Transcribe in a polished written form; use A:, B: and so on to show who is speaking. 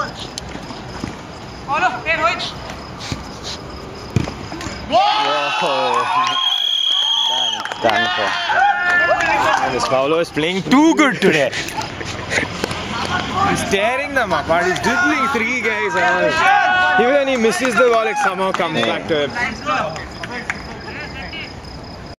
A: Follow. Hey, Rohit.
B: Done for. And this Paulo is playing too good today. He's tearing them apart. He's dribbling 3 guys. Even when he misses the ball, it somehow comes back to him.